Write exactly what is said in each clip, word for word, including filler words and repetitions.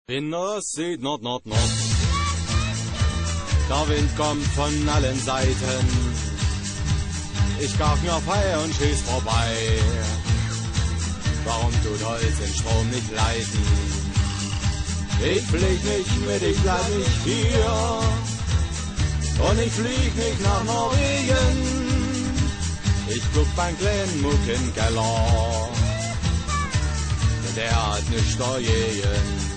In Ostsee, Nord, Nord, Nord. Der Wind kommt von allen Seiten. Ich garf mir Feier und schieß vorbei. Warum tut Holz den Strom nicht leiten? Ich flieg nicht mit, ich bleib nicht hier. Und ich flieg nicht nach Norwegen. Ich guck beim kleinen Muck im Keller. Der hat nicht da jeden.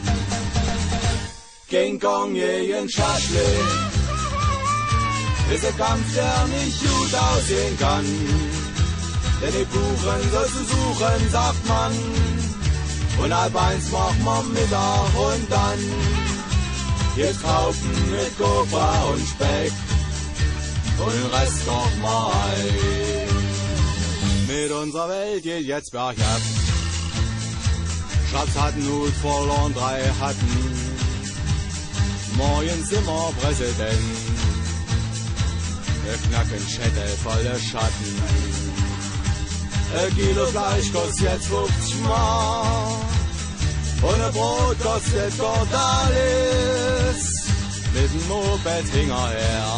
King Kong jeden Schaschlik. Ist ein Kampf, der nicht gut aussehen kann. Denn die Buchen sollst du suchen, sagt man. Und halb eins macht man Mittag und dann geht's kaufen mit Cobra und Speck. Und den Rest kocht mal ein. Mit unserer Welt geht jetzt bergab. Schatz hat einen Hut verloren, drei hatten. Morgen sind wir Präsident. Wir knacken Schädel volle Schatten. Ein Kilo Fleisch kostet jetzt fünfzig Mark. Und ein Brot kostet dort alles. Mit dem Moped hinterher.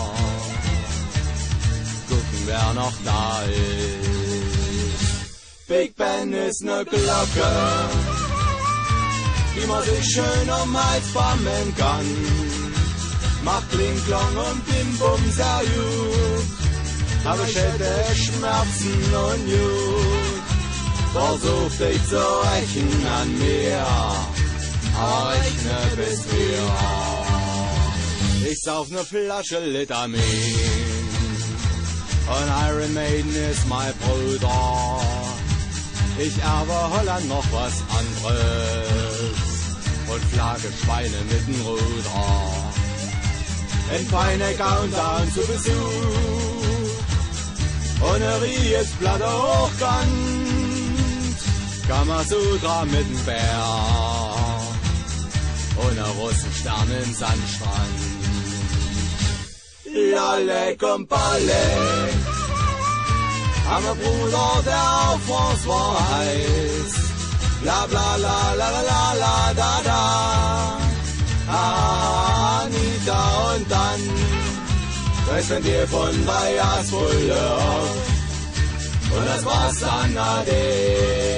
Gucken, wer noch da ist. Big Ben ist ne Glocke, die man sich schön um den Hals bammeln kann. Macht Kling Klong und Bim Bum sehr gut. Aber ich hätte Schmerzen und Jut. Versuch dich zu rächen an mir, aber rechne bis wir. Ich sauf ne Flasche Litamin und Iron Maiden ist mein Bruder. Ich erbe Holland noch was anderes und flagge Schweine mit dem Ruder. In feine Countdown zu Besuch und er riecht Platte hochkant. Kamasutra mit dem Bär und er Russenstern im Sandstrand. Lalek und Balek, armer Bruder, der auf uns weiß. Bla bla la la la la la da da. Anita und dann weiß wenn dir von Bayas voll und das war's dann ade.